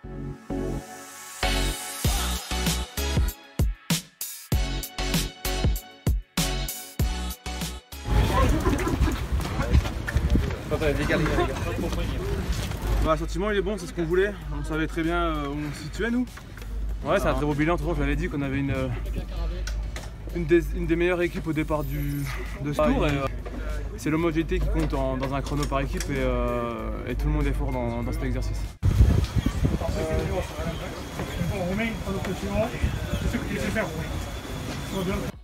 Bah, le sentiment il est bon, c'est ce qu'on voulait. On savait très bien où on se situait nous. Ouais, c'est un très beau bilan. De toute façon, je l'avais dit qu'on avait une des meilleures équipes au départ de ce tour. C'est l'homogénéité qui compte dans un chrono par équipe et tout le monde est fort dans cet exercice. On remet une chrono suivant, c'est ce que tu sais faire.